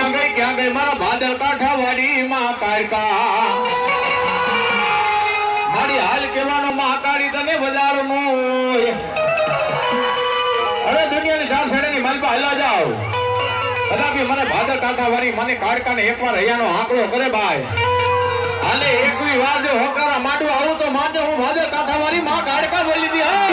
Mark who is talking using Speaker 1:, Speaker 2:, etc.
Speaker 1: ક્યાં ગઈ મારા ભાદર કાઠાવાડી માં કાળકા મારી હાલ કેવાનો મહાકાળી તને બજારનો અરે દુનિયાની ચાર છેડેની માલ પર હાલા જાઓ કદાપી મને ભાદર કાઠાવાડી મને કાળકાને એકવાર હૈયાનો આંકડો કરે ભાઈ હાલે એકવી વાર જો હોકારા માંડવા આવું તો માનજો હું ભાદર કાઠાવાડી માં કાળકા બોલી દી હા